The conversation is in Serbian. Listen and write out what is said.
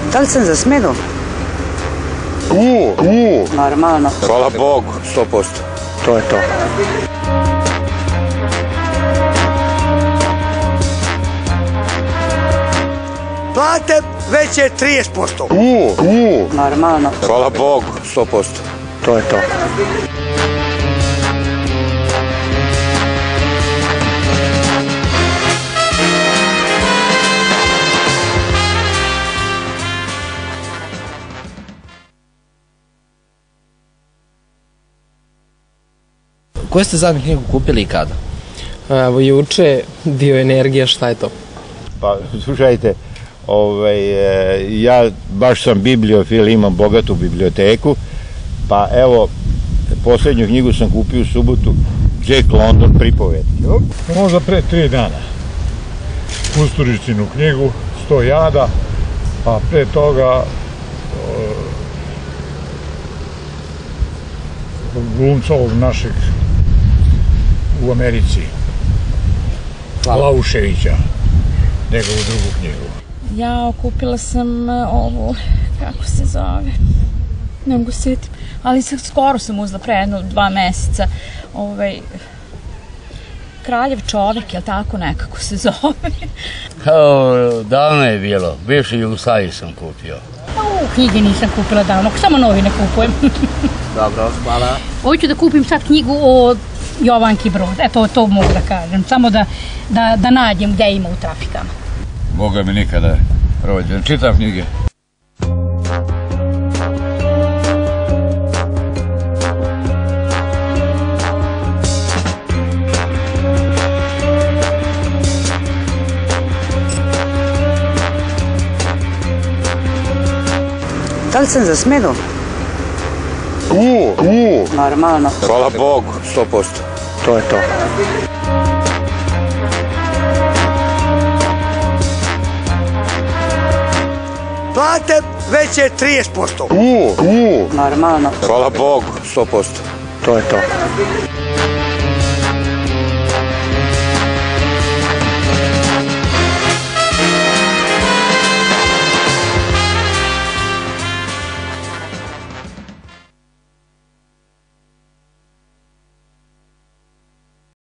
Da li sam za smenu? Normalno. Hvala Bogu, 100%. To je to. Plate veće 30%. Normalno. Hvala Bogu, 100%. To je to. Koju ste zadnju knjigu kupili i kada? Evo, juče, Bioenergija, šta je to? Pa, slušajte, ja baš sam bibliofil, imam bogatu biblioteku, pa evo, posljednju knjigu sam kupio u subotu, Jack London pripovetke. Možda pre 3 dana. Kusturičinu knjigu, 100 jada, a pre toga glumca ovog našeg u Americi, Lauševića, njegovu drugu knjigu. Ja kupila sam ovu, kako se zove, ne mogu sjetim, ali skoro sam uzela, pre 2 meseca, Kraljev čovek, jel tako nekako se zove? Davno je bilo, bivši Jugoslaviji sam kupio. Knjige nisam kupila davno, samo novine kupujem. Dobro, hvala. Hoću da kupim sad knjigu o Jovanki Brod, eto to mogu da kažem, samo da nađem gde ima u trafikama. Boga mi nikada prođem, čitam knjige. Da li sam za smenu? Normalno. Hvala Bogu, 100%. To je to. Plate veće 30%. Normalno. Hvala Bogu, 100%. To je to.